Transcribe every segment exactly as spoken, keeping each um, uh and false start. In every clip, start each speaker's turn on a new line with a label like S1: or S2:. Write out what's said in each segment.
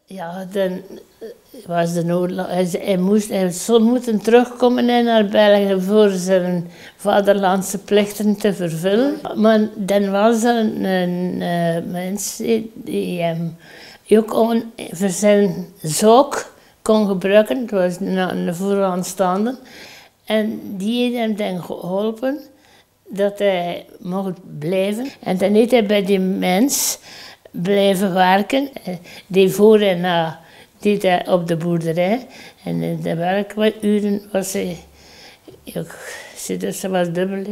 S1: Ja, dan was de oorlog. Hij, hij, moest, hij zou moeten terugkomen naar België voor zijn vaderlandse plichten te vervullen. Maar dan was er een, een uh, mens die hem ook on, voor zijn zoek kon gebruiken. Het was een, een vooraanstaande. En die heeft hem dan geholpen dat hij mocht blijven. En dan heeft hij bij die mens blijven werken. Die voor en na deed hij op de boerderij. En in de werkuren was hij ook, dus dat was dubbel.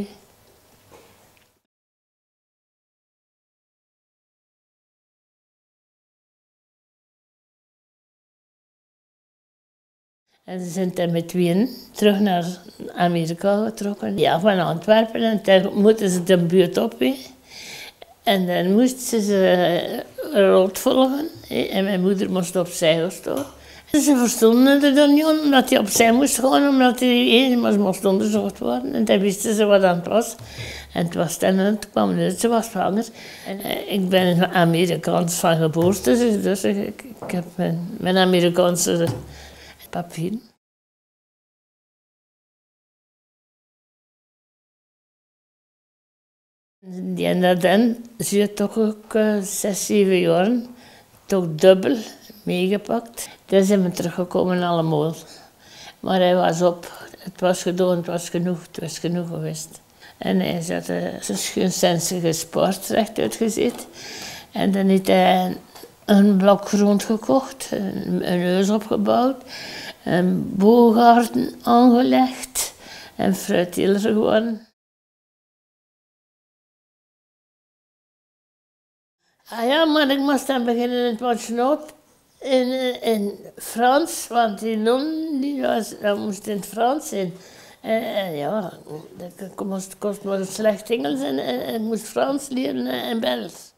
S1: En ze zijn dan met tweeën terug naar Amerika getrokken. Ja, van Antwerpen. En dan moeten ze de buurt op weer. En dan moesten ze rood volgen. En mijn moeder moest opzij staan. En ze verstonden het dan niet, omdat hij opzij moest gaan, omdat hij eenmaal moest onderzocht worden. En dan wisten ze wat aan het was. En het was dan, en het kwam uit, ze was zwanger. En ik ben Amerikaans van geboorte, dus ik, ik heb mijn, mijn Amerikaanse papieren. Die en dan zie je toch ook uh, zes, zeven jaar, toch dubbel meegepakt. Dan zijn we teruggekomen allemaal. Maar hij was op, het was gedaan, het was genoeg, het was genoeg geweest. En hij zat uh, zijn schoonsensige sport recht uitgezet. En dan heeft hij een blok grond gekocht, een, een huis opgebouwd, een boomgaarden aangelegd en fruitteler geworden. Ah ja, maar ik moest dan beginnen in het pensionaat in, in Frans, want die non die was, dat moest in het Frans zijn. En, en ja, dat moest, kost maar slecht Engels en, en ik moest Frans leren en Belgisch.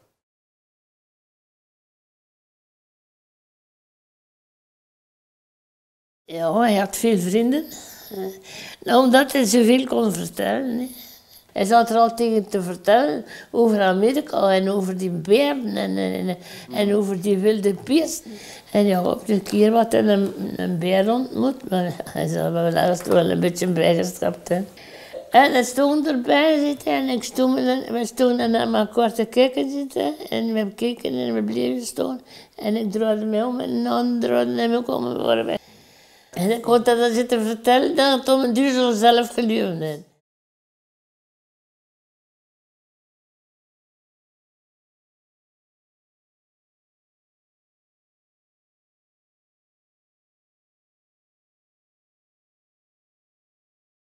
S1: Ja, hij had veel vrienden. Nou, omdat hij zoveel kon vertellen. Hè. Hij zat er al tegen te vertellen over Amerika en over die beren en, en, en over die wilde beesten. En ja, op de keer wat hij een, een beer ontmoet, maar hij zal wel ergens wel een beetje bijgestapt. Hè. En hij stond erbij zitten en ik stond, we stonden naar elkaar te kijken zitten en we keken en we bleven staan. En ik draaide mij om en een ander draaide en we komen voorbij. En ik had dat zitten vertellen dat het om een duur zo zelf geleefd had.